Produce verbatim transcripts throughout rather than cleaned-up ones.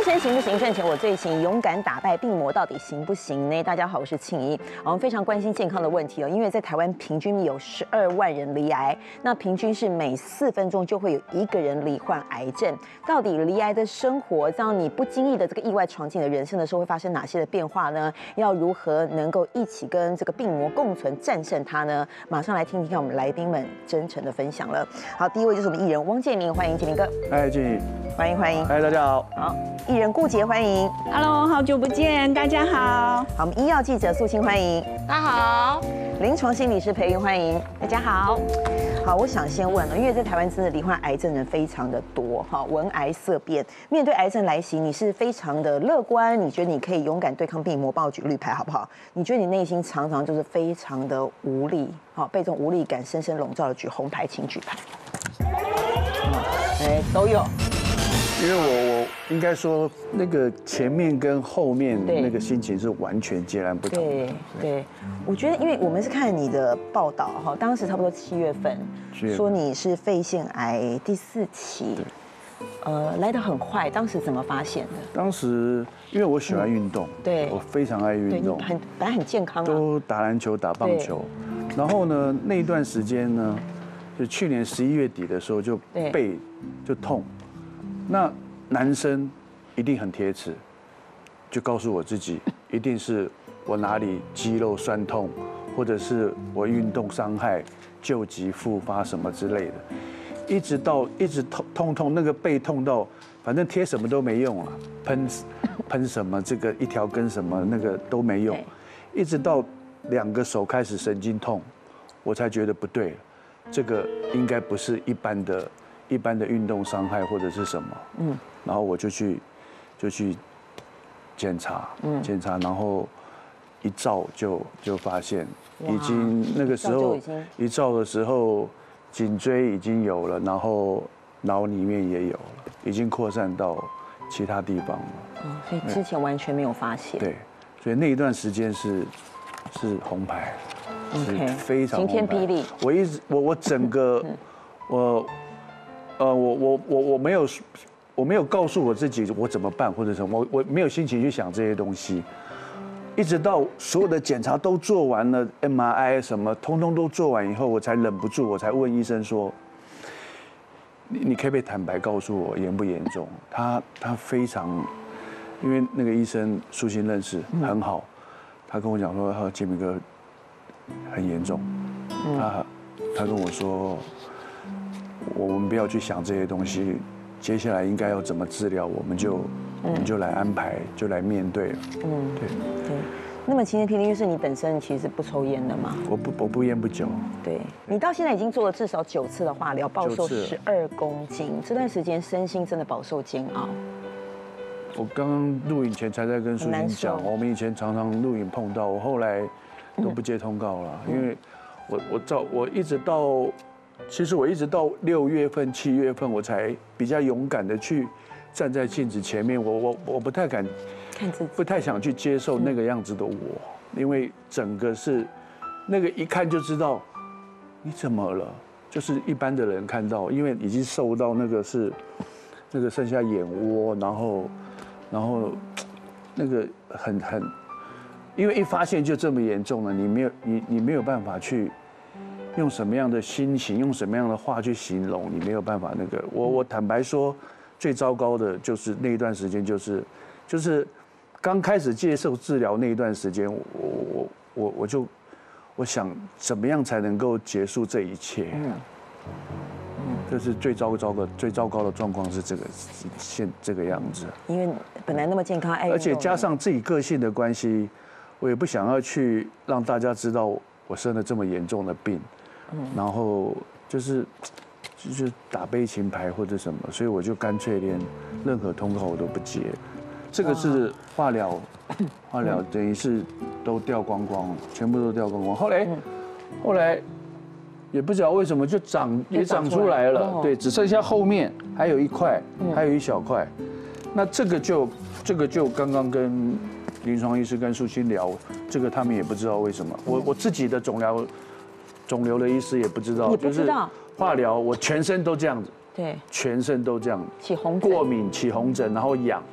人生行不行？赚钱我最行，勇敢打败病魔到底行不行呢？大家好，我是庆怡。我们非常关心健康的问题哦，因为在台湾平均有十二万人罹癌，那平均是每四分钟就会有一个人罹患癌症。到底罹癌的生活，让你不经意的这个意外闯进了人生的时候，会发生哪些的变化呢？要如何能够一起跟这个病魔共存，战胜它呢？马上来听听看我们来宾们真诚的分享了。好，第一位就是我们艺人汪建民，欢迎建民哥。 嗨，建议， 欢迎欢迎。 嗨，大家好。 好，艺人顾杰，欢迎。 Hello， 好久不见，大家好。 好，我们医药记者素清，欢迎。 大家好。 临床心理师裴云，欢迎。 大家好。 好，我想先问了，因为在台湾真的罹患癌症人非常的多，哈，闻癌色变。面对癌症来袭，你是非常的乐观，你觉得你可以勇敢对抗病魔？帮我举个绿牌好不好？你觉得你内心常常就是非常的无力，好，被这种无力感深深笼罩的，举红牌，请举牌。哎，都有。 因为我我应该说，那个前面跟后面那个心情是完全截然不同的。 对对，我觉得，因为我们是看你的报道哈，当时差不多七月份，说你是肺腺癌第四期，呃，来得很快。当时怎么发现的？ 当时因为我喜欢运动， 对， 我非常爱运动， 很本来很健康啊， 都打篮球、打棒球。然后呢，那一段时间呢，就去年十一月底的时候，就背就痛。那男生一定很铁齿，就告诉我自己，一定是我哪里肌肉酸痛，或者是我运动伤害、旧疾复发什么之类的，一直到一直痛痛痛，那个背痛到，反正贴什么都没用啊，喷喷什么这个一条根什么那个都没用，一直到两个手开始神经痛，我才觉得不对了，这个应该不是一般的。一般的运动伤害或者是什么，嗯，然后我就去就去检查，嗯，检查，然后一照就就发现，已经那个时候一照的时候，颈椎已经有了，然后脑里面也有了，已经扩散到其他地方了。 哦，所以之前完全没有发现。 对，所以那一段时间是是红牌，是非常晴天霹雳。 我一直我我整个我。呃，我我我我没有，我没有告诉我自己我怎么办或者什么，我我没有心情去想这些东西，一直到所有的检查都做完了 ，M R I 什么，通通都做完以后，我才忍不住，我才问医生说，你你可不可以坦白告诉我严不严重？他他非常，因为那个医生苏欣认识很好，他跟我讲说，他建民哥很严重，他他跟我说。我们不要去想这些东西，接下来应该要怎么治疗，我们就我们就来安排，就来面对了。嗯，对对。那么晴天霹雳就是你本身其实不抽烟的吗？ 我不我不烟不酒。 对，你到现在已经做了至少九次的化疗，暴瘦十二公斤，这段时间身心真的饱受煎熬。 我刚刚录影前才在跟苏欣讲，我们以前常常录影碰到，我后来都不接通告了，因为我我照我一直到。其实我一直到六月份、七月份，我才比较勇敢的去站在镜子前面。我我我不太敢看自己， 不太想去接受那个样子的我，因为整个是那个一看就知道你怎么了，就是一般的人看到，因为已经瘦到那个是那个剩下眼窝，然后然后那个很很，因为一发现就这么严重了，你没有你你没有办法去。用什么样的心情，用什么样的话去形容，你没有办法那个。我我坦白说，最糟糕的就是那一段时间，就是就是刚开始接受治疗那一段时间，我我我我就我想怎么样才能够结束这一切。嗯，这是最糟糕的最糟糕的状况是这个现这个样子。 因为本来那么健康，爱运动， 而且加上自己个性的关系，我也不想要去让大家知道我生了这么严重的病。然后就是就是打悲情牌或者什么，所以我就干脆连任何通告我都不接。这个是化疗，化疗等于是都掉光光，全部都掉光光。后来后来也不知道为什么就长也长出来了，对，只剩下后面还有一块，还有一小块。那这个就这个就刚刚跟临床医师跟苏欣聊，这个他们也不知道为什么。我我自己的肿瘤。肿瘤的医师也不知道，就是化疗，我全身都这样子， 对， 全身都这样， 起红疹， 过敏起红疹，然后痒，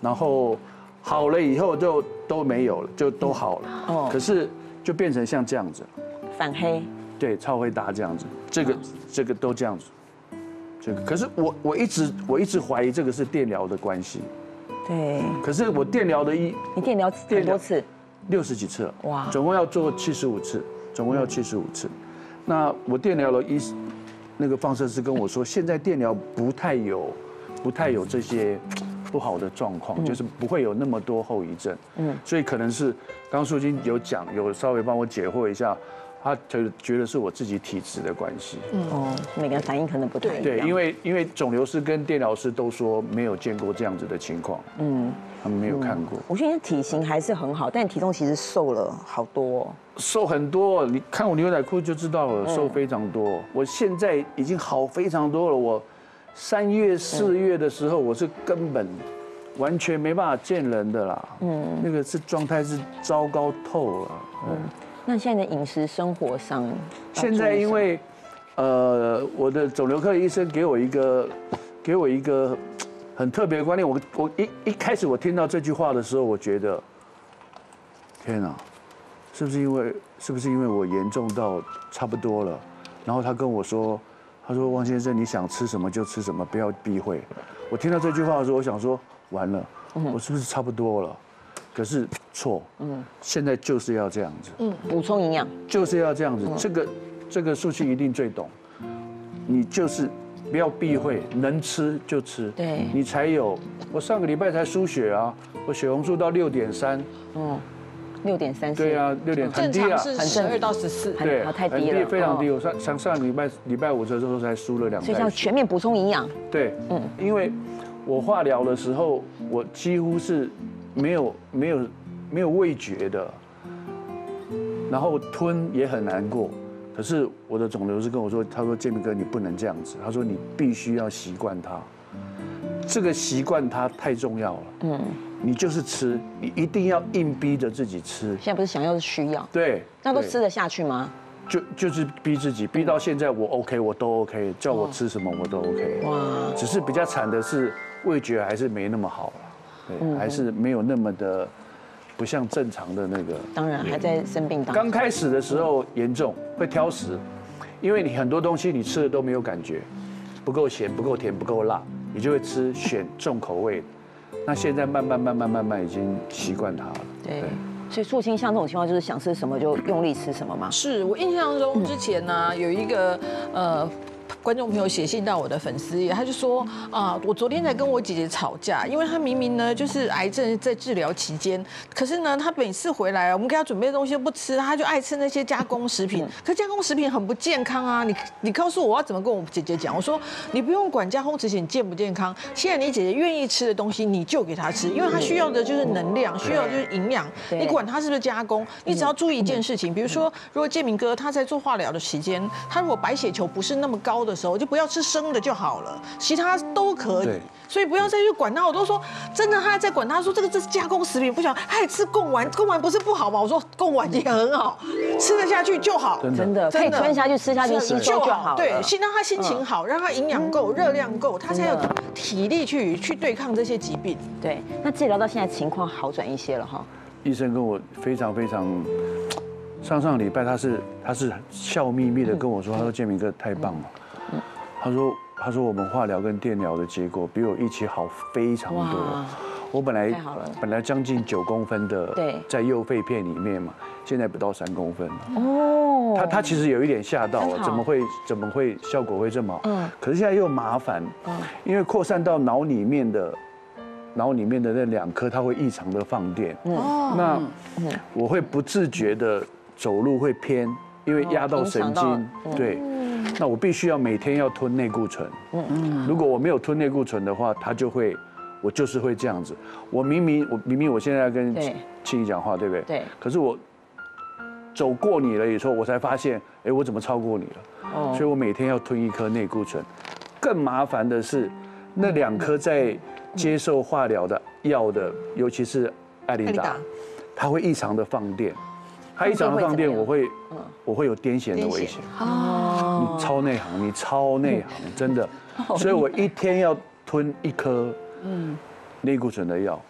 然后好了以后就都没有了，就都好了。哦，可是就变成像这样子， 反黑， 对，超会搭这样子，这个这个都这样子，这个可是我我一直我一直怀疑这个是电疗的关系。 对， 可是我电疗的一， 你电疗很多次， 六十几次了， 哇， 总共要做七十五次，总共要七十五次。那我电疗的医，那个放射师跟我说，现在电疗不太有，不太有这些不好的状况，就是不会有那么多后遗症。嗯，所以可能是刚刚素金有讲，有稍微帮我解惑一下。他觉得觉得是我自己体质的关系， 哦，每个人反应可能不太一样。 对，因为因为肿瘤师跟电疗师都说没有见过这样子的情况，嗯，他们没有看过。 我觉得你体型还是很好，但你体重其实瘦了好多， 瘦很多。你看我牛仔裤就知道了，瘦非常多。我现在已经好非常多了。我三月四月的时候，我是根本完全没办法见人的啦，嗯，那个是状态是糟糕透了，嗯。 那现在的饮食生活上， 现在因为，呃，我的肿瘤科的医生给我一个，给我一个很特别的观念。我我一一开始我听到这句话的时候，我觉得，天哪，是不是因为是不是因为我严重到差不多了？然后他跟我说，他说汪先生，你想吃什么就吃什么，不要避讳。我听到这句话的时候，我想说，完了，我是不是差不多了？可是错，嗯，现在就是要这样子， 嗯，补充营养就是要这样子，这个这个素卿一定最懂，你就是不要避讳，能吃就吃， 对， 你才有。我上个礼拜才输血啊，我血红素到六点三， 嗯，六点三， 对啊，六点很低啊， 是十二到十四， 对， 太低了， 非常低。我上上上礼拜礼拜五的时候才输了两， 所以要全面补充营养。 对，嗯，因为我化疗的时候，我几乎是。没有没有没有味觉的，然后吞也很难过。可是我的肿瘤师跟我说，他说建明哥你不能这样子，他说你必须要习惯它，这个习惯它太重要了。嗯，你就是吃，你一定要硬逼着自己吃。 现在不是想要是需要。 对， 那都吃得下去吗？ 就就是逼自己，逼到现在我 OK， 我都 OK， 叫我吃什么我都 OK。哇，只是比较惨的是味觉还是没那么好了。对，还是没有那么的，不像正常的那个。 当然还在生病当中。 刚开始的时候严重，会挑食，因为你很多东西你吃的都没有感觉，不够咸、不够甜、不够辣，你就会吃选重口味的。那现在慢慢慢慢慢慢已经习惯它了。 对。所以素卿像这种情况，就是想吃什么就用力吃什么吗？ 是我印象中之前呢有一个呃。观众朋友写信到我的粉丝页，他就说啊，我昨天才跟我姐姐吵架，因为她明明呢就是癌症在治疗期间，可是呢她每次回来，我们给她准备的东西都不吃，她就爱吃那些加工食品。可加工食品很不健康啊！你你告诉我要怎么跟我姐姐讲？我说你不用管加工食品健不健康，现在你姐姐愿意吃的东西你就给她吃，因为她需要的就是能量，需要的就是营养。你管她是不是加工，你只要注意一件事情，比如说如果建明哥他在做化疗的期间，他如果白血球不是那么高的时候，就不要吃生的就好了，其他都可以。所以不要再去管他。我都说真的，他在管他说这个这是加工食品，不想他也吃贡丸，贡丸不是不好吗？我说贡丸也很好，吃得下去就好， 真的可以吞下去吃下去吸收就好。 对，先让他心情好，让他营养够、热量够，他才有体力去去对抗这些疾病。 对，那治疗到现在情况好转一些了哈。 医生跟我非常非常。上上礼拜他是他是笑眯眯的跟我说，他说建明哥太棒了，他说他说我们化疗跟电疗的结果比我预期好非常多，我本来本来将近九公分的在右肺片里面嘛，现在不到三公分了。哦，他他其实有一点吓到了，怎么会怎么会效果会这么好？嗯，可是现在又麻烦，因为扩散到脑里面的。脑里面的那两颗，它会异常的放电。哦，那我会不自觉的走路会偏，因为压到神经。对，那我必须要每天要吞内固醇。嗯，如果我没有吞内固醇的话，它就会，我就是会这样子。我明明我明明我现在要跟庆怡讲话，对不对？ 对。 可是我走过你了以后，我才发现，哎，我怎么超过你了？哦。所以我每天要吞一颗内固醇。更麻烦的是，那两颗在接受化疗的药的，尤其是艾琳达，它会异常的放电，它异常的放电，我会我会有癫痫的危险。哦，你超内行，你超内行，真的，所以我一天要吞一颗嗯内固醇的药。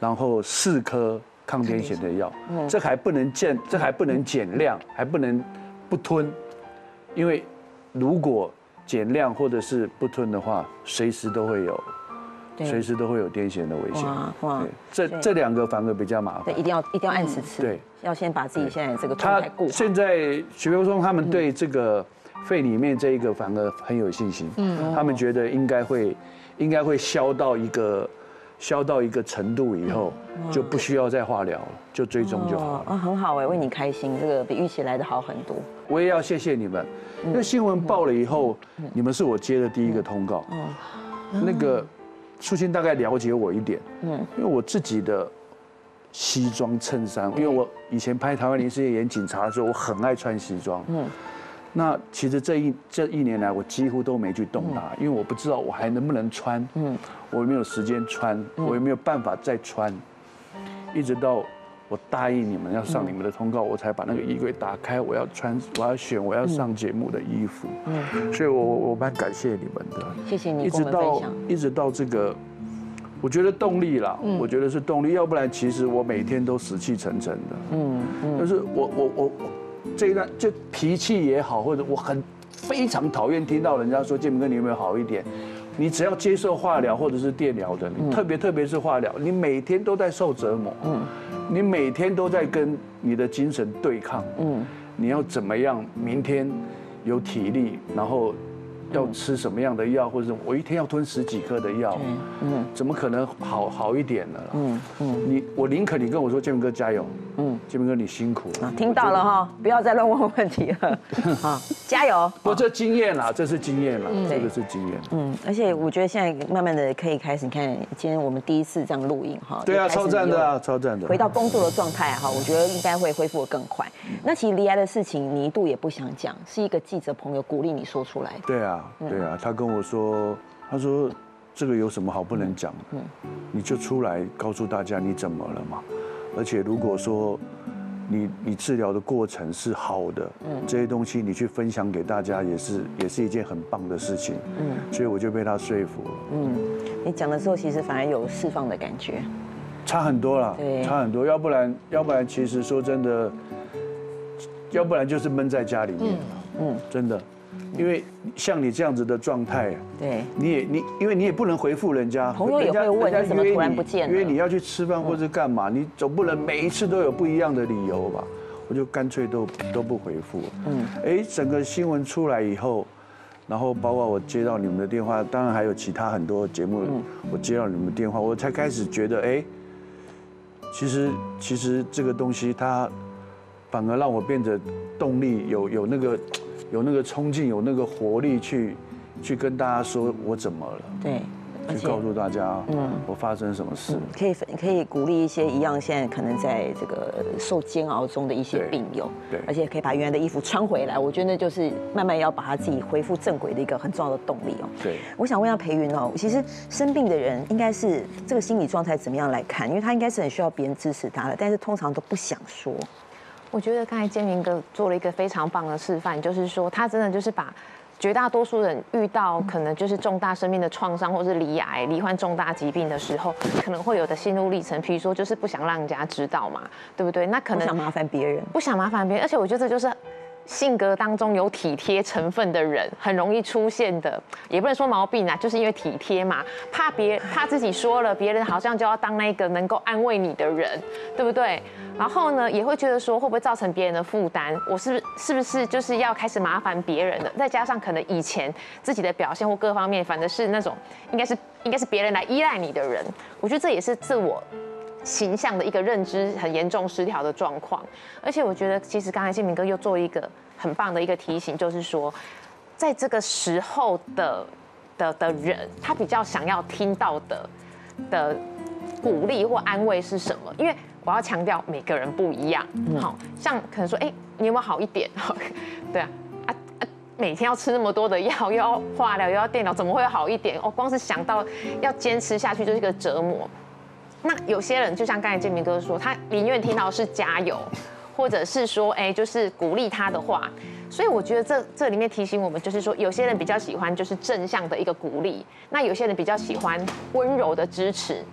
然后四颗抗癫痫的药，这还不能减，这还不能减量，还不能不吞，因为如果减量或者是不吞的话，随时都会有。随时都会有癫痫的危险。哇哇！这这两个反而比较麻烦。 对，一定要一定要按时吃。对，要先把自己现在这个状态顾好。 现在徐培松他们对这个肺里面这一个反而很有信心。嗯，他们觉得应该会应该会消到一个消到一个程度以后，就不需要再化疗了，就追踪就好了。 啊，很好哎，为你开心，这个比预期来的好很多。 我也要谢谢你们，因为新闻报了以后，你们是我接的第一个通告。嗯，那个。素卿大概了解我一点，嗯，因为我自己的西装衬衫，因为我以前拍《台湾零事件》演警察的时候，我很爱穿西装，嗯，那其实这一这一年来，我几乎都没去动它，因为我不知道我还能不能穿，嗯，我有没有时间穿，我有没有办法再穿，一直到我答应你们要上你们的通告，我才把那个衣柜打开，我要穿，我要选我要上节目的衣服。嗯，所以我我蛮感谢你们的。 谢谢你一直到一直到这个，我觉得动力啦，我觉得是动力，要不然其实我每天都死气沉沉的。嗯嗯，就是我我我我这一段就脾气也好，或者我很非常讨厌听到人家说建明哥你有没有好一点？你只要接受化疗或者是电疗的，特别特别是化疗，你每天都在受折磨。嗯。你每天都在跟你的精神对抗，嗯，你要怎么样明天有体力，然后要吃什么样的药，或者我一天要吞十几颗的药，嗯，怎么可能好好一点呢？嗯嗯，你我宁可你跟我说建明哥加油，嗯，建明哥你辛苦了， 听到了哈，不要再乱问问题了，啊，加油！ 不，这经验啦，这是经验啦，这个是经验。 嗯，而且我觉得现在慢慢的可以开始，你看今天我们第一次这样录影哈， 对啊，超赞的啊，超赞的。 回到工作的状态哈，我觉得应该会恢复的更快。那其实离癌的事情，你一度也不想讲，是一个记者朋友鼓励你说出来的。 对啊，对啊，他跟我说，他说这个有什么好不能讲？嗯，你就出来告诉大家你怎么了嘛。而且如果说你你治疗的过程是好的，嗯，这些东西你去分享给大家也是也是一件很棒的事情，嗯，所以我就被他说服了。嗯， 你讲的时候其实反而有释放的感觉， 差很多啦，差很多。要不然要不然其实说真的，要不然就是闷在家里面，嗯，真的。因为像你这样子的状态，对，你也你，因为你也不能回复人家， 朋友也会问你怎么突然不见了， 约你要去吃饭或者干嘛，你总不能每一次都有不一样的理由吧？我就干脆都都不回复。嗯，哎，整个新闻出来以后，然后包括我接到你们的电话，当然还有其他很多节目，我接到你们的电话，我才开始觉得，哎，其实其实这个东西它反而让我变得动力有有那个。有那个冲劲，有那个活力去，去跟大家说我怎么了，对，去告诉大家，嗯，我发生什么事， 可以可以鼓励一些一样现在可能在这个受煎熬中的一些病友，对，而且可以把原来的衣服穿回来，我觉得那就是慢慢要把他自己恢复正轨的一个很重要的动力哦。对，我想问一下培芸哦，其实生病的人应该是这个心理状态怎么样来看？因为他应该是很需要别人支持他的，但是通常都不想说。 我觉得刚才建明哥做了一个非常棒的示范，就是说他真的就是把绝大多数人遇到可能就是重大生命的创伤，或是罹癌、罹患重大疾病的时候，可能会有的心路历程，比如说就是不想让人家知道嘛，对不对？那可能不想麻烦别人， 不想麻烦别人，而且我觉得这就是性格当中有体贴成分的人很容易出现的，也不能说毛病啊，就是因为体贴嘛，怕别怕自己说了，别人好像就要当那个能够安慰你的人，对不对？然后呢，也会觉得说会不会造成别人的负担？我是不是是不是就是要开始麻烦别人了？再加上可能以前自己的表现或各方面，反正是那种应该是应该是别人来依赖你的人，我觉得这也是自我形象的一个认知很严重失调的状况。而且我觉得，其实刚才建明哥又做一个很棒的一个提醒，就是说，在这个时候的的的人，他比较想要听到的的鼓励或安慰是什么？因为我要强调，每个人不一样。好像可能说，哎，你有没有好一点？对啊，啊啊，每天要吃那么多的药，又要化疗，又要电疗，怎么会好一点？哦，光是想到要坚持下去就是一个折磨。那有些人就像刚才建明哥说，他宁愿听到是加油，或者是说，哎，就是鼓励他的话。所以我觉得这这里面提醒我们，就是说，有些人比较喜欢就是正向的一个鼓励，那有些人比较喜欢温柔的支持。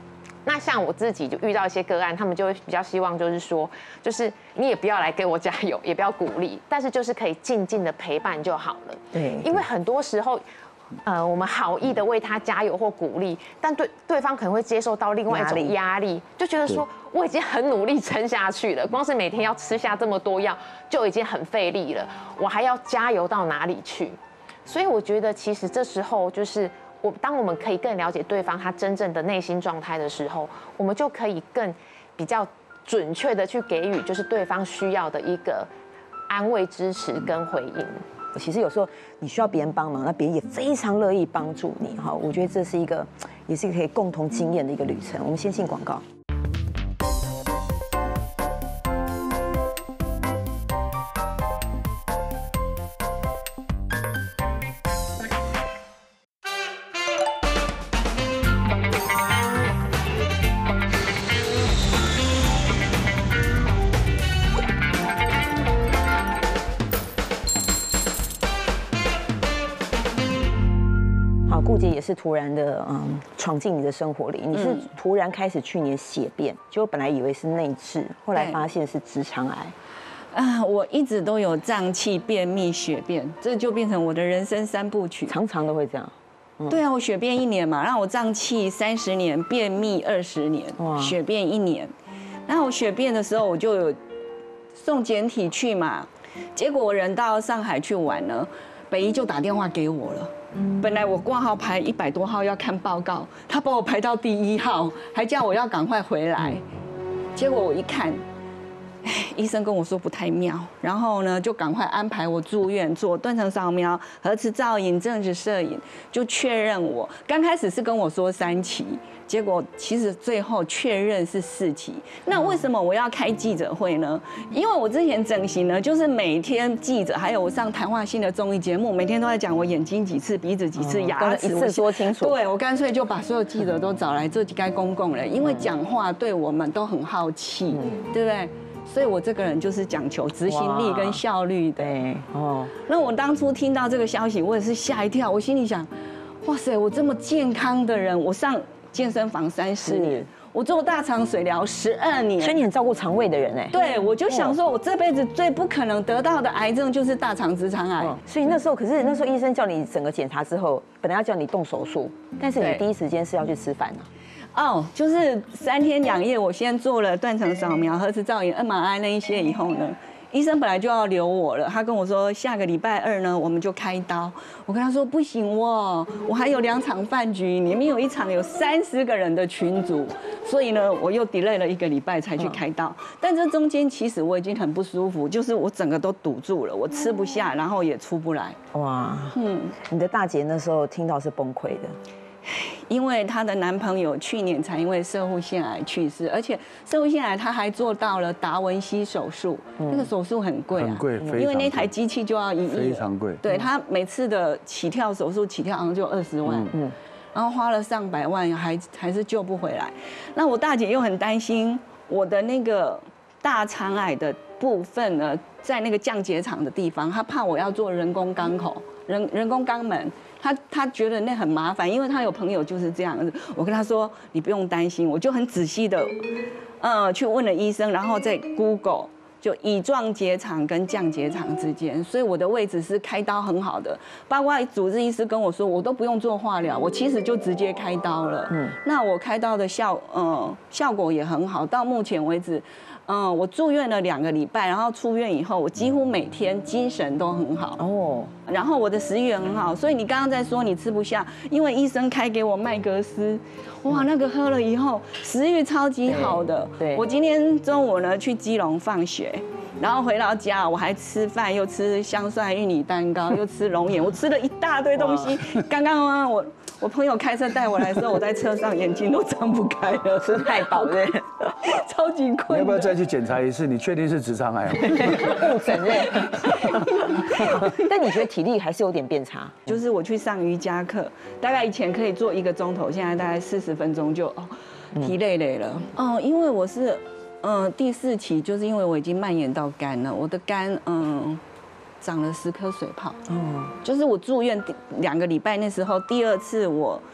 那像我自己就遇到一些个案，他们就会比较希望就是说，就是你也不要来给我加油，也不要鼓励，但是就是可以静静的陪伴就好了。 对， 因为很多时候。呃，我们好意的为他加油或鼓励，但对对方可能会接受到另外一种压力，就觉得说我已经很努力撑下去了，光是每天要吃下这么多药就已经很费力了，我还要加油到哪里去？所以我觉得其实这时候就是我，当我们可以更了解对方他真正的内心状态的时候，我们就可以更比较准确的去给予就是对方需要的一个安慰、支持跟回应。 其实有时候你需要别人帮忙，那别人也非常乐意帮助你哈。我觉得这是一个，也是一个可以共同经验的一个旅程。我们先进广告。顾姐也是突然的，嗯，闯进你的生活里。你是突然开始去年血便，结果本来以为是内痔，后来发现是直肠癌。 啊，我一直都有胀气、便秘、血便，这就变成我的人生三部曲。 常常都会这样。 嗯、对啊，我血便一年嘛，然后我胀气三十年，便秘二十年，血便一年。然后我血便的时候，我就有送检体去嘛，结果我人到上海去玩了，北医就打电话给我了。本来我挂号排一百多号要看报告，他把我排到第一号，还叫我要赶快回来。结果我一看，医生跟我说不太妙，然后呢就赶快安排我住院做断层扫描、核磁造影、正子摄影，就确认我。刚开始是跟我说三期，结果其实最后确认是四期。那为什么我要开记者会呢？因为我之前整形呢，就是每天记者还有我上谈话性的综艺节目，每天都在讲我眼睛几次、鼻子几次、牙齿一次说清楚。 对，我干脆就把所有记者都找来，这该公共了，因为讲话对我们都很好奇，对不对？所以我这个人就是讲求执行力跟效率的。 对，哦。 那我当初听到这个消息，我也是吓一跳。我心里想，哇塞，我这么健康的人，我上健身房三十年，我做大肠水疗十二年， 所以你很照顾肠胃的人哎。 对，我就想说，我这辈子最不可能得到的癌症就是大肠直肠癌。 所以那时候，可是那时候医生叫你整个检查之后，本来要叫你动手术，但是你第一时间是要去吃饭啊。 哦，就是三天两夜，我先做了断层扫描、核磁造影、M R I 那一些以后呢，医生本来就要留我了，他跟我说下个礼拜二呢我们就开刀。我跟他说不行哦，我还有两场饭局，里面有一场有三十个人的群组，所以呢我又 delay 了一个礼拜才去开刀。但这中间其实我已经很不舒服，就是我整个都堵住了，我吃不下，然后也出不来。 哇，嗯，你的大姐那时候听到是崩溃的。 因为她的男朋友去年才因为攝護腺癌去世，而且攝護腺癌她还做到了达文西手术，嗯、那个手术很贵啊， 很贵， 因为那台机器就要一亿， 非常贵。 对，她每次的起跳手术起跳好像就二十万，嗯，嗯然后花了上百万，还还是救不回来。那我大姐又很担心我的那个大肠癌的部分呢，在那个降结肠的地方，她怕我要做人工肛口、人人工肛门。他他觉得那很麻烦，因为他有朋友就是这样子。我跟他说你不用担心，我就很仔细的，呃，去问了医生，然后在 Google 就乙状结肠跟降结肠之间，所以我的位置是开刀很好的。包括主治医师跟我说，我都不用做化疗，我其实就直接开刀了。嗯，那我开刀的效呃效果也很好，到目前为止。嗯，我住院了两个礼拜，然后出院以后，我几乎每天精神都很好哦。然后我的食欲也很好，所以你刚刚在说你吃不下，因为医生开给我麦格斯，哇，那个喝了以后食欲超级好的。对，我今天中午呢去基隆放学，然后回到家我还吃饭，又吃香蒜玉米蛋糕，又吃龙眼，我吃了一大堆东西。刚刚我。我朋友开车带我来的时候，我在车上眼睛都张不开了， 吃太饱了， 超级困。 你要不要再去检查一次？你确定是直肠癌？ 不承认。但你觉得体力还是有点变差？ 就是我去上瑜伽课，大概以前可以做一个钟头，现在大概四十分钟就哦疲累累了。哦，因为我是嗯第四期，就是因为我已经蔓延到肝了，我的肝嗯。长了十颗水泡，嗯，就是我住院两个礼拜那时候，第二次我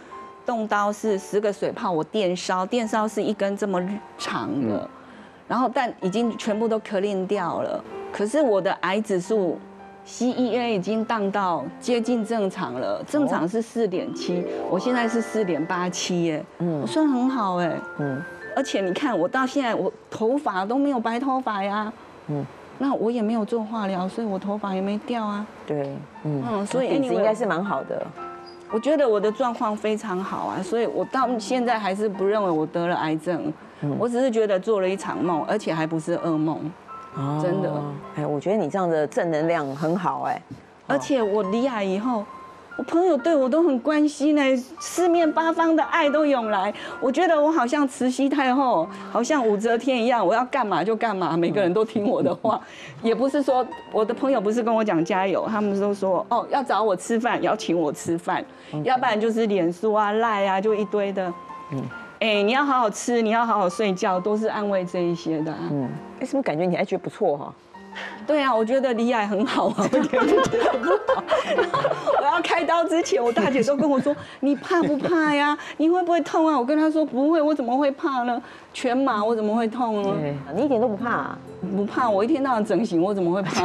动刀是十个水泡，我电烧，电烧是一根这么长的，嗯、然后但已经全部都 clean 掉了。可是我的癌指数 C E A 已经荡到接近正常了，正常是四点七，我现在是四点八七耶，嗯，我算很好哎，嗯，而且你看我到现在我头发都没有白头发呀，嗯。 那我也没有做化疗，所以我头发也没掉啊。 对， 嗯，嗯所以底子应该是蛮好的。 我觉得我的状况非常好啊，所以我到现在还是不认为我得了癌症，嗯、我只是觉得做了一场梦，而且还不是噩梦，哦、真的。 哎，我觉得你这样的正能量很好哎， 而且我离癌以后。 我朋友对我都很关心呢，四面八方的爱都涌来。我觉得我好像慈禧太后，好像武则天一样，我要干嘛就干嘛，每个人都听我的话。也不是说我的朋友不是跟我讲加油，他们都说哦要找我吃饭，要请我吃饭， Okay. 要不然就是脸书啊、赖啊，就一堆的。嗯，哎，你要好好吃，你要好好睡觉，都是安慰这一些的、啊。嗯， 为什么感觉你还觉得不错哈？ 对啊，我觉得离癌很好啊，我觉得不好。我要开刀之前，我大姐都跟我说：“你怕不怕呀？你会不会痛啊？”我跟她说：“不会，我怎么会怕呢？全麻我怎么会痛呢？” 你一点都不怕、啊？ 不怕，我一天到晚整形，我怎么会怕？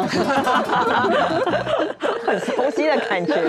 很熟悉的感觉。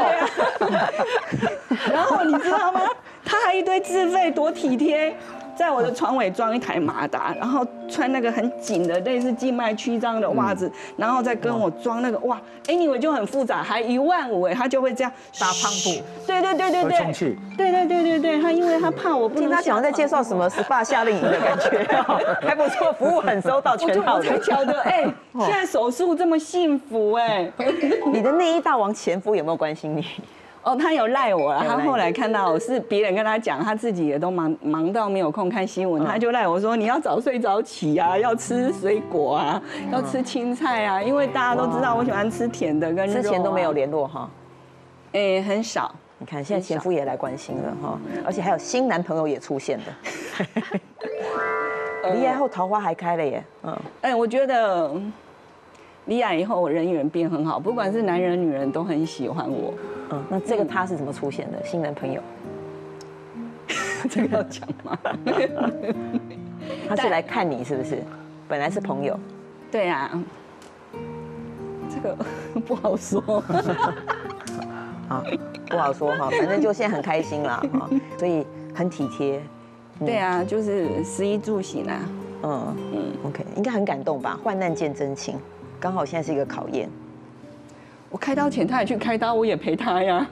哦。然后你知道吗？他还一堆自费，多体贴。 在我的床尾装一台马达，然后穿那个很紧的类似静脉曲张的袜子，然后再跟我装那个哇 ，anyway 就很复杂，还一万五哎，他就会这样打胖布， 对对对对对， 充气， 对对对对对，他因为他怕我不能， 听他讲在介绍什么 S P A 夏令营的感觉，还不错，服务很周到，全套的。 我才晓得哎，现在手术这么幸福哎， 你的内衣大王前夫有没有关心你？ 哦，他有赖我了。他后来看到我是别人跟他讲，他自己也都忙忙到没有空看新闻，他就赖我说你要早睡早起啊，要吃水果啊，要吃青菜啊，因为大家都知道我喜欢吃甜的跟肉。 之前都没有联络哈？ 哎，很少。 你看现在前夫也来关心了哈，而且还有新男朋友也出现了。离癌后桃花还开了耶。嗯， 哎，我觉得离癌以后我人缘变很好，不管是男人女人都很喜欢我。 嗯，那这个他是怎么出现的？新男朋友， 这个要讲吗？ 他是来看你是不是？本来是朋友。 对啊，这个不好说。 好，不好说哈，反正就现在很开心啦哈，所以很体贴。 对啊，就是食衣住行啊。 嗯嗯 ，OK， 应该很感动吧？患难见真情，刚好现在是一个考验。 我开刀前他也去开刀，我也陪他呀。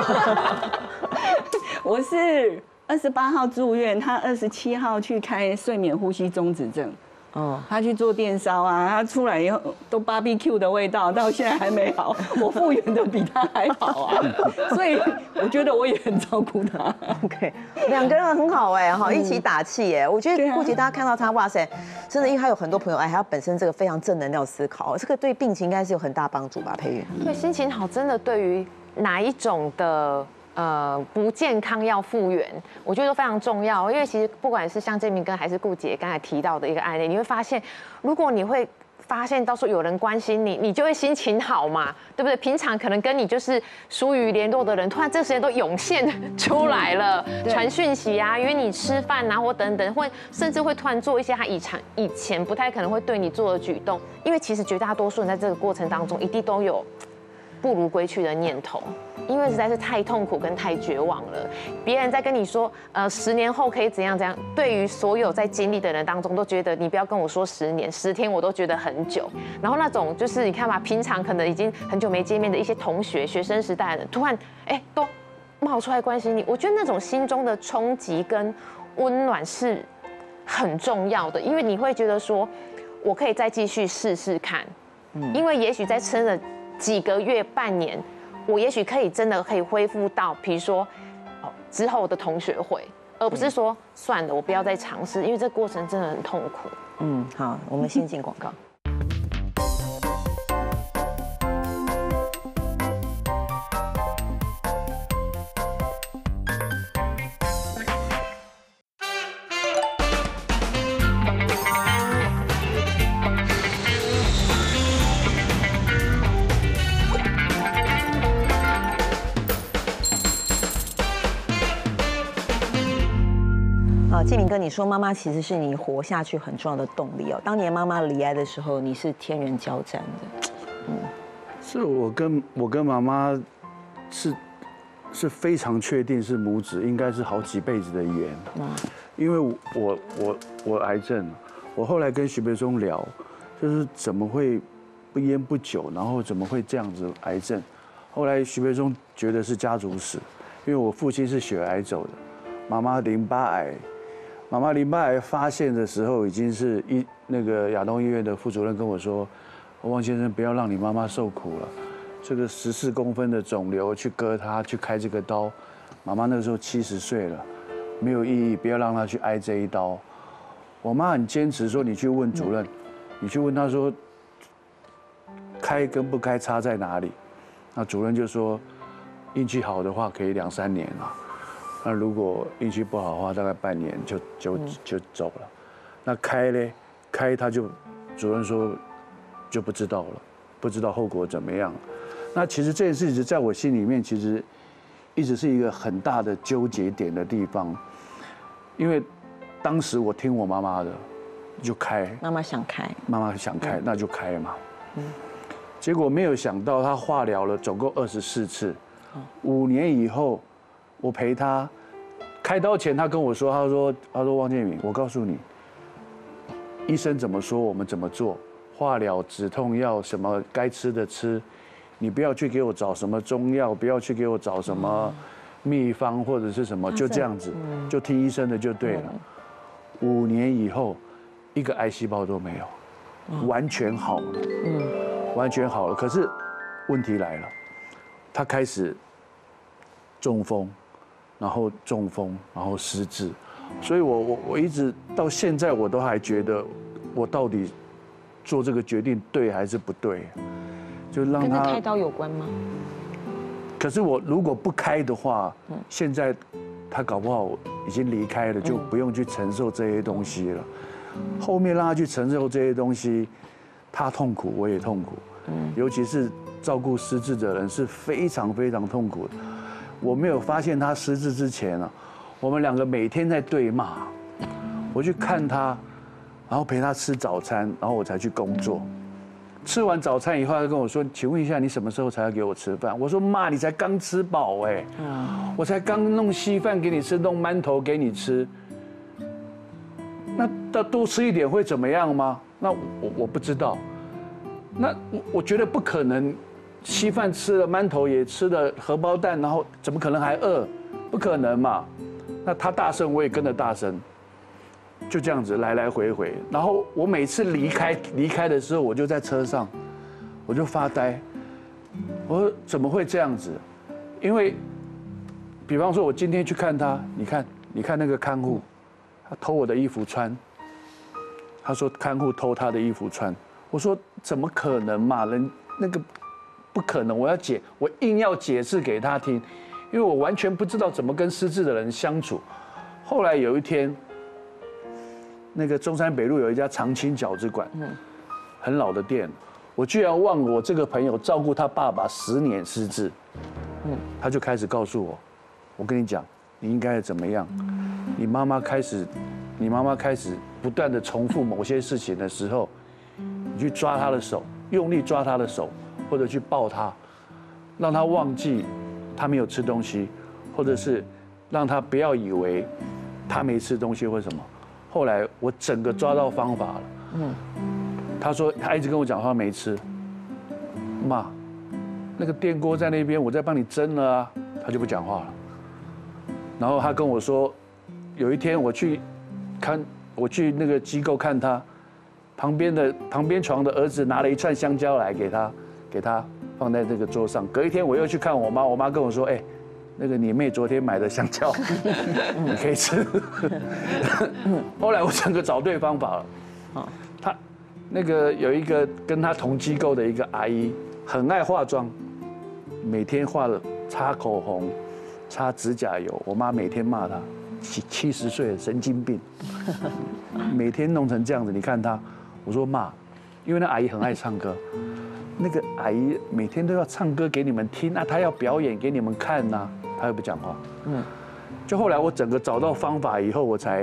我是二十八号住院，他二十七号去开睡眠呼吸中止症。哦，他去做电烧啊，他出来以后都 B B Q 的味道，到现在还没好。我复原的比他还好啊，所以我觉得我也很照顾他。 OK， 两个人很好哎，哈，一起打气哎。我觉得顾姐大家看到他，哇塞，真的，因为他有很多朋友，哎，还有本身这个非常正能量思考，这个对病情应该是有很大帮助吧？佩瑜， 对，心情好真的对于哪一种的。 呃，不健康要复原，我觉得都非常重要。因为其实不管是像建明哥还是顾姐刚才提到的一个案例，你会发现，如果你会发现到时候有人关心你，你就会心情好嘛，对不对？平常可能跟你就是疏于联络的人，突然这个时间都涌现出来了，传讯息啊，约你吃饭啊，或等等，会甚至会突然做一些他以前以前不太可能会对你做的举动，因为其实绝大多数人在这个过程当中一定都有不如归去的念头。 因为实在是太痛苦跟太绝望了，别人在跟你说，呃，十年后可以怎样怎样，对于所有在经历的人当中，都觉得你不要跟我说十年、十天，我都觉得很久。然后那种就是你看嘛，平常可能已经很久没见面的一些同学、学生时代的人，突然哎都冒出来关心你，我觉得那种心中的冲击跟温暖是很重要的，因为你会觉得说，我可以再继续试试看，嗯，因为也许再撑了几个月、半年。 我也许可以真的可以恢复到，比如说，哦之后的同学会，而不是说算了，我不要再尝试，因为这过程真的很痛苦。 嗯，好，我们先进广告。 好，建明哥，你说妈妈其实是你活下去很重要的动力哦。当年妈妈离开的时候，你是天人交战的。 嗯，是我跟我跟妈妈是是非常确定是母子，应该是好几辈子的缘。嗯，因为我我我癌症，我后来跟徐培松聊，就是怎么会不烟不酒，然后怎么会这样子癌症？后来徐培松觉得是家族史，因为我父亲是血癌走的，妈妈淋巴癌。妈妈淋巴癌发现的时候，已经是医那个亚东医院的副主任跟我说：“汪先生，不要让你妈妈受苦了，这个十四公分的肿瘤去割它，去开这个刀，妈妈那个时候七十岁了，没有意义，不要让她去挨这一刀。”我妈很坚持说：“你去问主任，你去问他说，开跟不开差在哪里？”那主任就说：“运气好的话，可以两三年啊。”那如果运气不好的话，大概半年就就就走了。那开呢？开他就主任说就不知道了，不知道后果怎么样。那其实这件事情在我心里面其实一直是一个很大的纠结点的地方，因为当时我听我妈妈的，就开。 妈妈想开， 妈妈想开，那就开嘛。嗯。结果没有想到，她化疗了总共二十四次，五年以后。我陪他开刀前，他跟我说：“他说，他说汪建明，我告诉你，医生怎么说，我们怎么做。化疗、止痛药什么该吃的吃，你不要去给我找什么中药，不要去给我找什么秘方或者是什么，就这样子，就听医生的就对了。五年以后，一个癌细胞都没有，完全好了，嗯，完全好了。可是问题来了，他开始中风。”然后中风，然后失智，所以我我我一直到现在我都还觉得，我到底做这个决定对还是不对？就让他跟开刀有关吗？ 可是我如果不开的话，现在他搞不好已经离开了，就不用去承受这些东西了。后面让他去承受这些东西，他痛苦，我也痛苦。尤其是照顾失智的人是非常非常痛苦的。我没有发现他失智之前啊，我们两个每天在对骂。我去看他，然后陪他吃早餐，然后我才去工作。吃完早餐以后，他跟我说：“请问一下，你什么时候才要给我吃饭？”我说：“妈，你才刚吃饱哎，我才刚弄稀饭给你吃，弄馒头给你吃。那多多吃一点会怎么样吗？那我我不知道。那我我觉得不可能。”稀饭吃了，馒头也吃了，荷包蛋，然后怎么可能还饿？不可能嘛！那他大声，我也跟着大声，就这样子来来回回。然后我每次离开离开的时候，我就在车上，我就发呆。我说怎么会这样子？因为，比方说我今天去看他，你看，你看那个看护，他偷我的衣服穿。他说看护偷他的衣服穿。我说怎么可能嘛？人那个。不可能！我要解，我硬要解释给他听，因为我完全不知道怎么跟失智的人相处。后来有一天，那个中山北路有一家长青饺子馆，很老的店，我居然忘了我这个朋友照顾他爸爸十年失智，他就开始告诉我，我跟你讲，你应该怎么样？你妈妈开始，你妈妈开始不断的重复某些事情的时候，你去抓她的手，用力抓她的手。或者去抱他，让他忘记他没有吃东西，或者是让他不要以为他没吃东西或什么。后来我整个抓到方法了。嗯，他说他一直跟我讲他没吃，妈，那个电锅在那边，我在帮你蒸了啊，他就不讲话了。然后他跟我说，有一天我去看，我去那个机构看他，旁边的旁边床的儿子拿了一串香蕉来给他。给他放在这个桌上。隔一天我又去看我妈，我妈跟我说：“哎，那个你妹昨天买的香蕉，你可以吃。”后来我整个找对方法了。他那个有一个跟他同机构的一个阿姨，很爱化妆，每天画了擦口红、擦指甲油。我妈每天骂她，七七十岁神经病，每天弄成这样子。你看她，我说妈，因为那阿姨很爱唱歌。那个阿姨每天都要唱歌给你们听，那她要表演给你们看呐，她又不讲话。嗯，就后来我整个找到方法以后，我才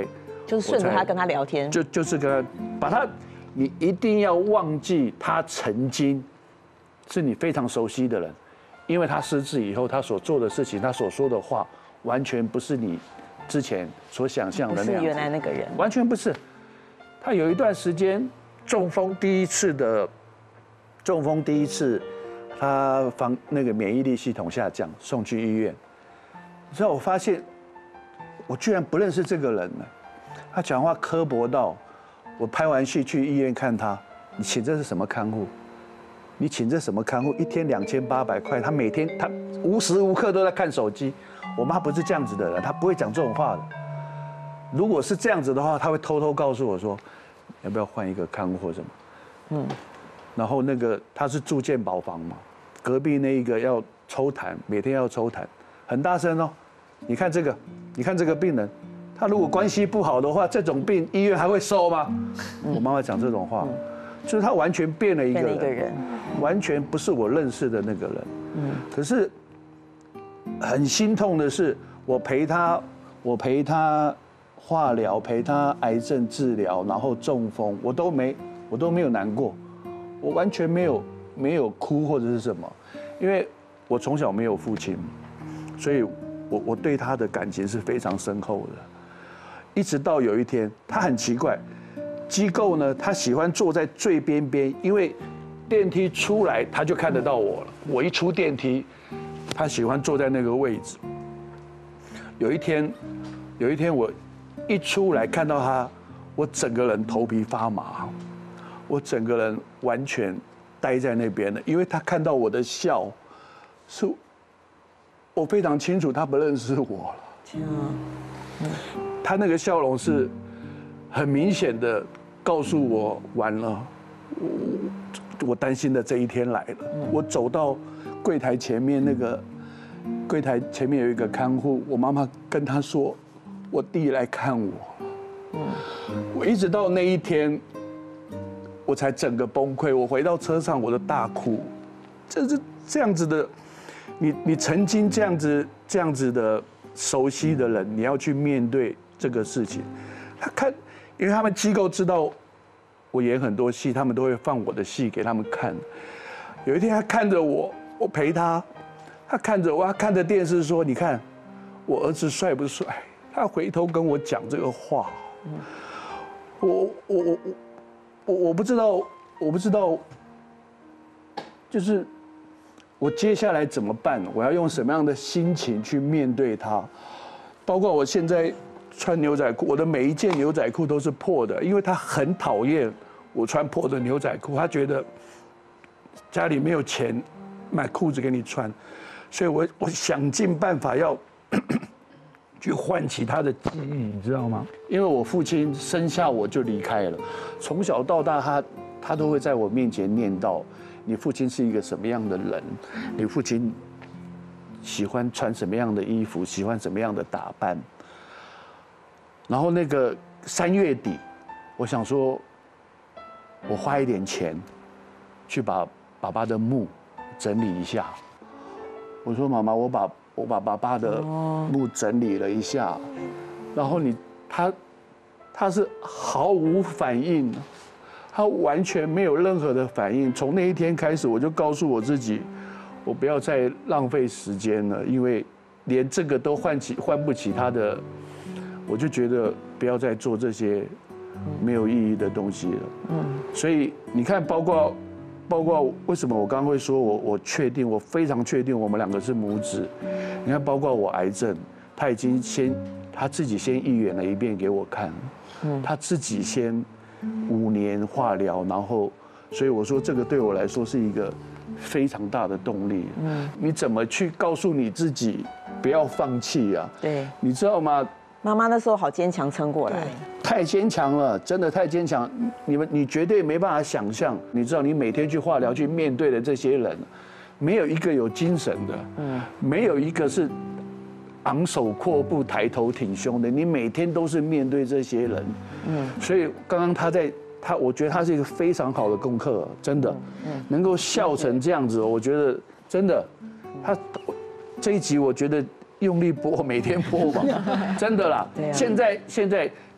就是顺着他跟他聊天， 就就是跟他把他，你一定要忘记他曾经是你非常熟悉的人，因为他失智以后，他所做的事情，他所说的话，完全不是你之前所想象的那样， 不是原来那个人， 完全不是。他有一段时间中风，第一次的中风，第一次他防那个免疫力系统下降，送去医院。之后我发现，我居然不认识这个人了。他讲话刻薄到，我拍完戏去医院看他，你请这是什么看护？你请这什么看护？一天两千八百块，他每天他无时无刻都在看手机。我妈不是这样子的人，她不会讲这种话的。如果是这样子的话，她会偷偷告诉我说，要不要换一个看护或什么？嗯。然后那个他是住健保房嘛，隔壁那一个要抽痰，每天要抽痰，很大声哦。你看这个，你看这个病人，他如果关系不好的话，这种病医院还会收吗？我妈妈讲这种话，就是他完全变了一个人， 变了一个人， 完全不是我认识的那个人。嗯。可是很心痛的是，我陪他，我陪他化疗，陪他癌症治疗，然后中风，我都没，我都没有难过。我完全没有没有哭或者是什么，因为我从小没有父亲，所以我我对他的感情是非常深厚的。一直到有一天，他很奇怪，机构呢，他喜欢坐在最边边，因为电梯出来他就看得到我了。我一出电梯，他喜欢坐在那个位置。有一天，有一天我一出来看到他，我整个人头皮发麻。我整个人完全待在那边了，因为他看到我的笑，是，我非常清楚他不认识我了。他那个笑容是很明显的告诉我，完了，我我担心的这一天来了。我走到柜台前面，那个柜台前面有一个看护，我妈妈跟他说，我弟来看我。我一直到那一天。我才整个崩溃，我回到车上，我的大哭，这是这样子的，你你曾经这样子这样子的熟悉的人，你要去面对这个事情。他看，因为他们机构知道我演很多戏，他们都会放我的戏给他们看。有一天他看着我，我陪他，他看着我，他看着电视说：“你看我儿子帅不帅？”他回头跟我讲这个话，我我我我。我我不知道，我不知道，就是我接下来怎么办？我要用什么样的心情去面对它？包括我现在穿牛仔裤，我的每一件牛仔裤都是破的，因为他很讨厌我穿破的牛仔裤，他觉得家里没有钱买裤子给你穿，所以我我想尽办法要去唤起他的记忆，你知道吗？因为我父亲生下我就离开了，从小到大他他都会在我面前念叨，你父亲是一个什么样的人，你父亲喜欢穿什么样的衣服，喜欢什么样的打扮。然后那个三月底，我想说，我花一点钱去把爸爸的墓整理一下。我说妈妈，我把我把爸爸的墓整理了一下，然后你他他是毫无反应，他完全没有任何的反应。从那一天开始，我就告诉我自己，我不要再浪费时间了，因为连这个都唤起唤不起他的，我就觉得不要再做这些没有意义的东西了。嗯，所以你看，包括。包括为什么我刚刚会说我我确定，我非常确定我们两个是母子。你看，包括我癌症，他已经先他自己先预演了一遍给我看，他自己先五年化疗，然后，所以我说这个对我来说是一个非常大的动力。嗯，你怎么去告诉你自己不要放弃啊？ 对， 你知道吗？ 妈妈那时候好坚强，撑过来。 太坚强了，真的太坚强。你们，你绝对没办法想象。你知道，你每天去化疗去面对的这些人，没有一个有精神的，嗯，没有一个是昂首阔步、抬头挺胸的。你每天都是面对这些人，嗯。所以刚刚他在他，我觉得他是一个非常好的功课，真的，嗯，能够笑成这样子，我觉得真的，他这一集我觉得用力播，每天播吧，真的啦。现在现在。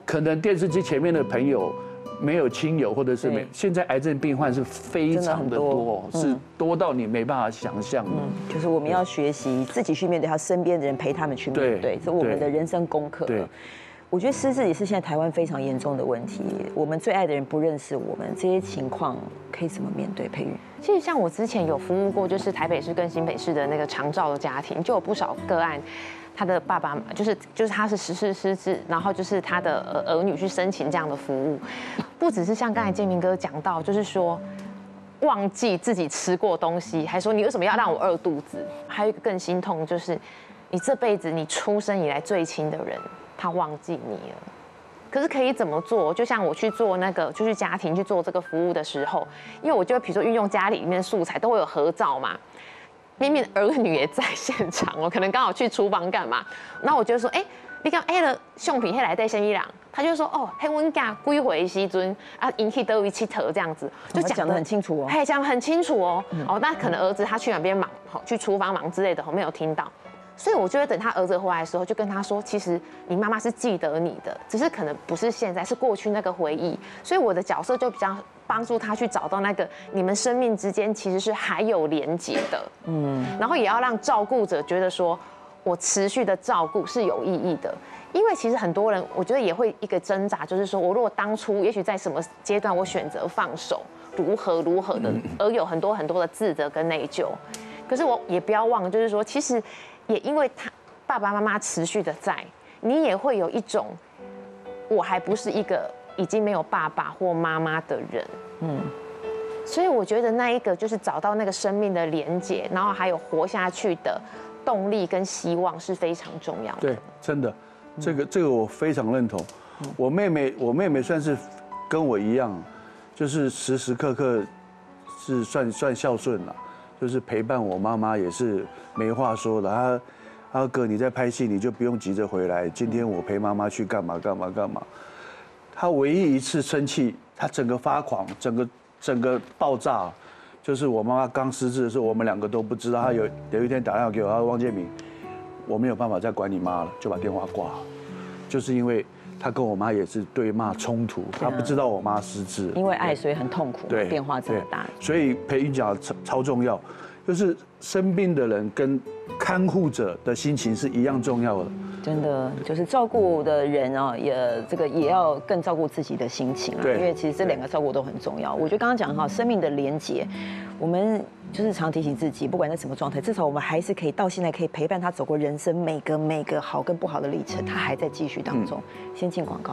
可能电视机前面的朋友没有亲友，或者是没，现在癌症病患是非常的多，是多到你没办法想象。嗯， 就是我们要学习自己去面对他身边的人，陪他们去面对，这是我们的人生功课。对。我觉得失智也是现在台湾非常严重的问题。我们最爱的人不认识我们，这些情况可以怎么面对？佩瑜， 其实像我之前有服务过，就是台北市跟新北市的那个长照的家庭，就有不少个案，他的爸爸就是就是他是实施失智，然后就是他的儿女去申请这样的服务，不只是像刚才建明哥讲到，就是说忘记自己吃过东西，还说你为什么要让我饿肚子？还有一个更心痛，就是你这辈子你出生以来最亲的人。他忘记你了，可是可以怎么做？就像我去做那个，就去家庭去做这个服务的时候，因为我就比如说运用家里里面的素材，都会有合照嘛。明明儿女也在现场，我可能刚好去厨房干嘛，然后我就说，哎、欸，你讲哎了，相片黑来带先一郎，他就说，哦，黑温家归回西尊啊，引起德维七头这样子， 就讲得很清楚哦， 嘿，讲得很清楚哦，嗯、哦，那可能儿子他去哪边忙，去厨房忙之类的，我没有听到。所以我就会等他儿子回来的时候，就跟他说，其实你妈妈是记得你的，只是可能不是现在，是过去那个回忆。所以我的角色就比较帮助他去找到那个你们生命之间其实是还有连结的，嗯，然后也要让照顾者觉得说，我持续的照顾是有意义的。因为其实很多人，我觉得也会一个挣扎，就是说我如果当初也许在什么阶段我选择放手，如何如何的，而有很多很多的自责跟内疚。可是我也不要忘了，就是说其实。也因为他爸爸妈妈持续的在，你也会有一种，我还不是一个已经没有爸爸或妈妈的人，嗯，所以我觉得那一个就是找到那个生命的连结，然后还有活下去的动力跟希望是非常重要的。 对，真的，这个这个我非常认同。我妹妹，我妹妹算是跟我一样，就是时时刻刻是算算孝顺了。就是陪伴我妈妈也是没话说的，他，他哥你在拍戏你就不用急着回来，今天我陪妈妈去干嘛干嘛干嘛。他唯一一次生气，他整个发狂，整个整个爆炸，就是我妈妈刚失智的时候，我们两个都不知道。他有有一天打电话给我，他说汪建民，我没有办法再管你妈了，就把电话挂了，就是因为。他跟我妈也是对骂冲突，他不知道我妈失智， 因为爱所以很痛苦，对，变化这么大， 所以培育讲超超重要，就是生病的人跟看护者的心情是一样重要的。 真的，就是照顾的人啊，也这个也要更照顾自己的心情啊，因为其实这两个照顾都很重要。我觉得刚刚讲哈，生命的连结，我们就是常提醒自己，不管在什么状态，至少我们还是可以到现在可以陪伴他走过人生每个每个好跟不好的历程，他还在继续当中。先进广告。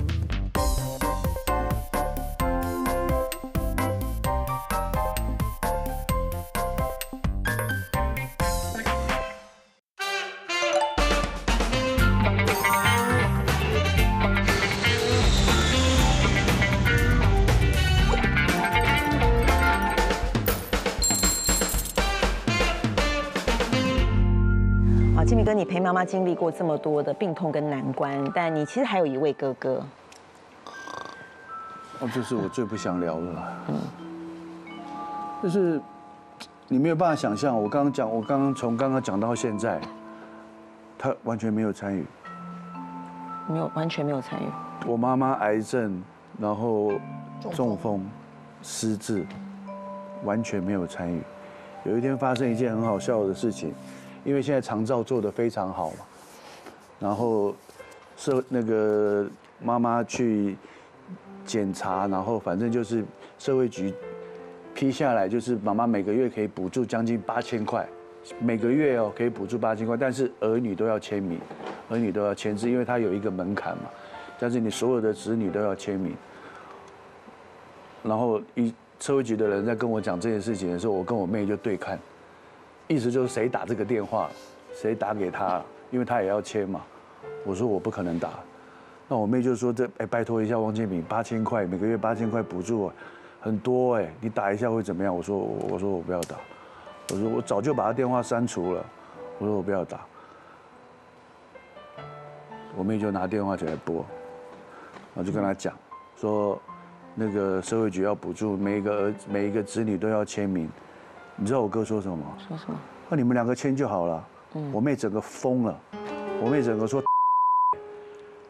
建民哥，你陪妈妈经历过这么多的病痛跟难关，但你其实还有一位哥哥。 哦，这是我最不想聊的了。嗯，就是你没有办法想象，我刚刚讲，我刚刚从刚刚讲到现在，他完全没有参与， 没有，完全没有参与。 我妈妈癌症，然后中风、失智，完全没有参与。有一天发生一件很好笑的事情。因为现在长照做得非常好嘛，然后社那个妈妈去检查，然后反正就是社会局批下来，就是妈妈每个月可以补助将近八千块，每个月哦可以补助八千块，但是儿女都要签名，儿女都要签字，因为它有一个门槛嘛，但是你所有的子女都要签名。然后一社会局的人在跟我讲这件事情的时候，我跟我妹就对看。意思就是谁打这个电话，谁打给他，因为他也要签嘛。我说我不可能打，那我妹就说这哎拜托一下汪建民，八千块每个月八千块补助，很多哎，你打一下会怎么样？我说我说我不要打，我说我早就把他电话删除了，我说我不要打。我妹就拿电话起来拨，我就跟他讲说，那个社会局要补助每一个儿每一个子女都要签名。你知道我哥说什么吗？ 说什么？ 那你们两个签就好了。嗯，我妹整个疯了，我妹整个说，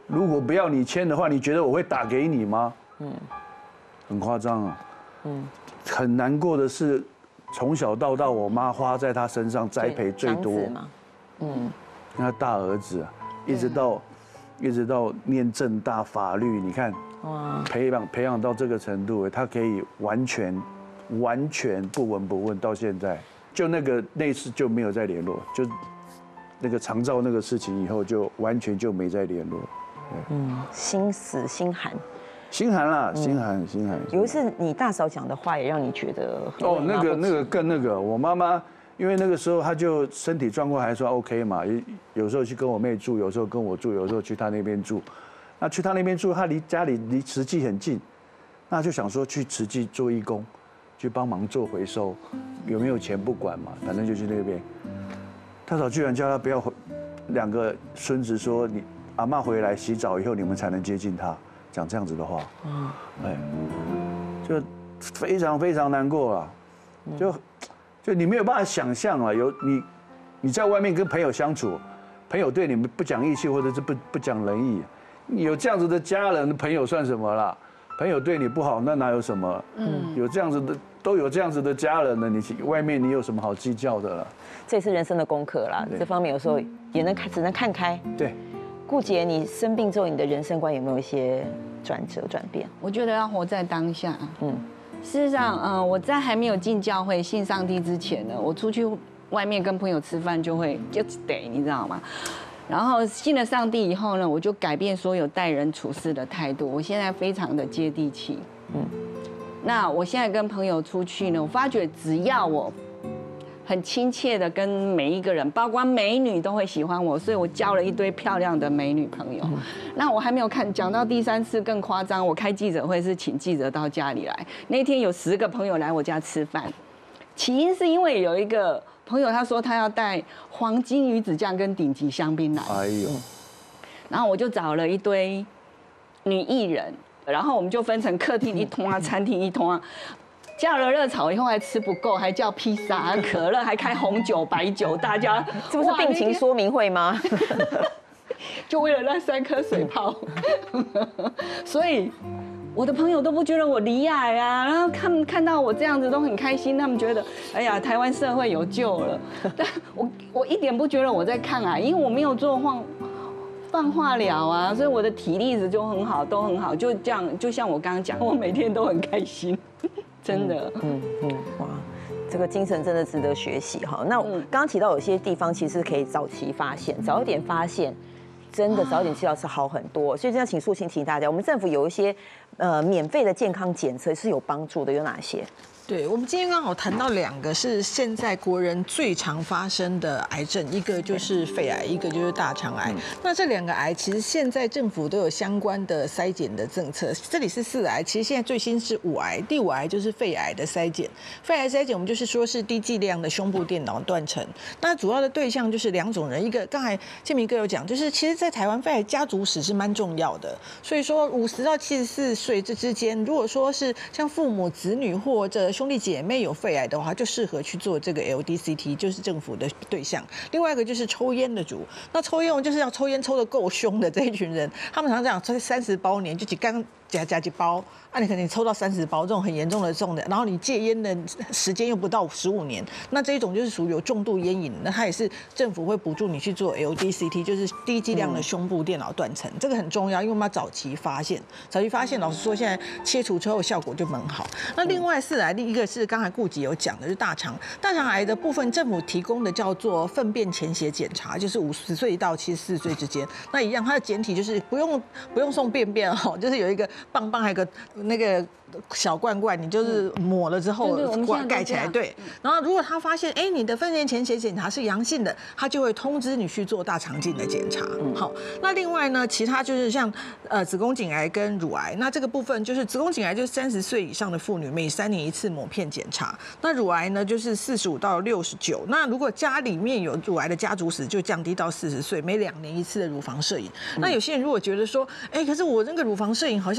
如果不要你签的话，你觉得我会打给你吗？嗯，很夸张啊。嗯，很难过的是，从小到大，我妈花在他身上栽培最多。嗯，他大儿子啊，一直到一直到念政大法律，你看，哇，培养培养到这个程度，他可以完全完全不闻不问到现在。就那个那次就没有再联络，就那个长照那个事情以后，就完全就没再联络。 嗯，心死心寒。 心寒啦，心寒，心寒。 有一次你大嫂讲的话也让你觉得哦，那个那个更那个，我妈妈因为那个时候她就身体状况还算 OK 嘛，有有时候去跟我妹住，有时候跟我住，有时候去她那边住。那去她那边住，她离家里离慈济很近，那就想说去慈济做义工，去帮忙做回收，有没有钱不管嘛，反正就去那边。大嫂居然叫她不要回，两个孙子说你阿嬷回来洗澡以后你们才能接近她。讲这样子的话，嗯，哎，就非常非常难过啊，就就你没有办法想象啊，有你你在外面跟朋友相处，朋友对你们不讲义气或者是不不讲仁义，有这样子的家人朋友算什么啦？朋友对你不好，那哪有什么？嗯，有这样子的都有这样子的家人了，你外面你有什么好计较的了？ 这也是人生的功课啦，这方面有时候也能看，只能看开。 对。 顾姐，你生病之后，你的人生观有没有一些转折转变？ 我觉得要活在当下。嗯，事实上，嗯，我在还没有进教会信上帝之前呢，我出去外面跟朋友吃饭就会就得，你知道吗？然后信了上帝以后呢，我就改变所有待人处事的态度。我现在非常的接地气。嗯，那我现在跟朋友出去呢，我发觉只要我很亲切的跟每一个人，包括美女都会喜欢我，所以我交了一堆漂亮的美女朋友。嗯、那我还没有看讲到第三次更夸张，我开记者会是请记者到家里来，那天有十个朋友来我家吃饭，起因是因为有一个朋友他说他要带黄金鱼子酱跟顶级香槟来，哎呦，然后我就找了一堆女艺人，然后我们就分成客厅一通啊，餐厅一通啊。叫了热炒以后还吃不够，还叫披萨、可乐，还开红酒、白酒，大家这不是病情说明会吗？ 就为了那三颗水泡，所以我的朋友都不觉得我离癌啊，然后看看到我这样子都很开心，他们觉得哎呀，台湾社会有救了。但我我一点不觉得我在抗癌，因为我没有做放放化疗啊，所以我的体力值就很好，都很好，就这样，就像我刚刚讲，我每天都很开心。真的，嗯嗯， 哇，这个精神真的值得学习哈。那刚刚提到有些地方其实可以早期发现，早一点发现，真的早一点治疗是好很多。所以这样，请素卿提醒大家，我们政府有一些呃免费的健康检测是有帮助的，有哪些？ 对，我们今天刚好谈到两个是现在国人最常发生的癌症，一个就是肺癌，一个就是大肠癌。那这两个癌其实现在政府都有相关的筛检的政策。这里是四癌，其实现在最新是五癌，第五癌就是肺癌的筛检。肺癌筛检我们就是说是低剂量的胸部电脑断层。那主要的对象就是两种人，一个刚才建明哥有讲，就是其实在台湾肺癌家族史是蛮重要的。所以说五十到七十四岁这之间，如果说是像父母、子女或者兄弟姐妹有肺癌的话，就适合去做这个 L D C T， 就是政府的对象。另外一个就是抽烟的族，那抽烟就是要抽烟抽得够凶的这一群人，他们常常讲抽三十包年就几刚夹夹几包，啊，你可能抽到三十包这种很严重的重的，然后你戒烟的时间又不到十五年，那这一种就是属于有重度烟瘾，那它也是政府会补助你去做 L D C T， 就是低剂量的胸部电脑断层，这个很重要，因为我们要早期发现，早期发现，老实说现在切除之后效果就蛮好。那另外四癌，第一个是刚才顾及有讲的，就是大肠大肠癌的部分，政府提供的叫做粪便潜血检查，就是五十岁到七十四岁之间，那一样它的简体就是不用不用送便便哦，就是有一个棒棒还有个那个小罐罐，你就是抹了之后盖起来，对。然后如果他发现哎你的粪便潜血检查是阳性的，他就会通知你去做大肠镜的检查。好，那另外呢，其他就是像呃子宫颈癌跟乳癌，那这个部分就是子宫颈癌就是三十岁以上的妇女每三年一次抹片检查，那乳癌呢就是四十五到六十九，那如果家里面有乳癌的家族史，就降低到四十岁，每两年一次的乳房摄影。那有些人如果觉得说，哎，可是我那个乳房摄影好像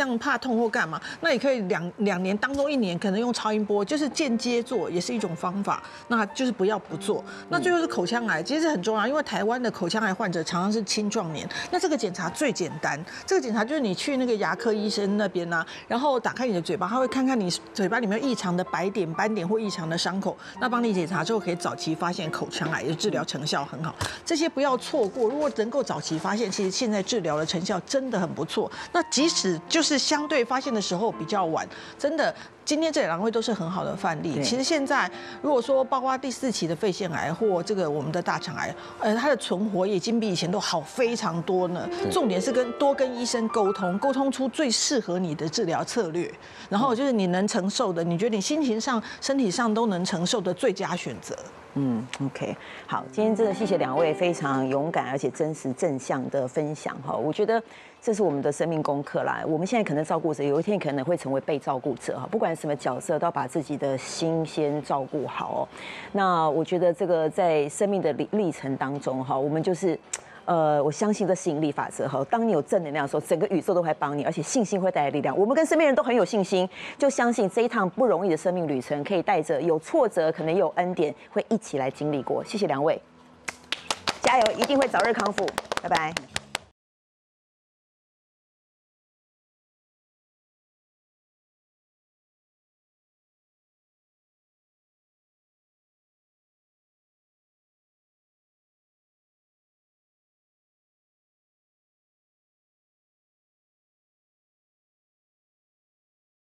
像怕痛或干嘛，那你可以两两年当中一年可能用超音波，就是间接做也是一种方法，那就是不要不做。那最后是口腔癌，其实很重要，因为台湾的口腔癌患者常常是青壮年，那这个检查最简单，这个检查就是你去那个牙科医生那边啊，然后打开你的嘴巴，他会看看你嘴巴里面有异常的白点、斑点或异常的伤口，那帮你检查之后可以早期发现口腔癌，也治疗成效很好。这些不要错过，如果能够早期发现，其实现在治疗的成效真的很不错。那即使就是相对发现的时候比较晚，真的。今天这两位都是很好的范例。其实现在如果说包括第四期的肺腺癌或这个我们的大肠癌，呃，它的存活已经比以前都好非常多呢。重点是跟多跟医生沟通，沟通出最适合你的治疗策略，然后就是你能承受的，你觉得你心情上、身体上都能承受的最佳选择。 嗯 ，OK， 好，今天真的谢谢两位非常勇敢而且真实正向的分享哈，我觉得这是我们的生命功课啦。我们现在可能照顾者，有一天可能会成为被照顾者哈，不管什么角色，都要把自己的心先照顾好哦。那我觉得这个在生命的历历程当中哈，我们就是。呃，我相信这吸引力法则哈，当你有正能量的时候，整个宇宙都会帮你，而且信心会带来力量。我们跟身边人都很有信心，就相信这一趟不容易的生命旅程，可以带着有挫折，可能也有恩典，会一起来经历过。谢谢两位，加油，一定会早日康复，拜拜。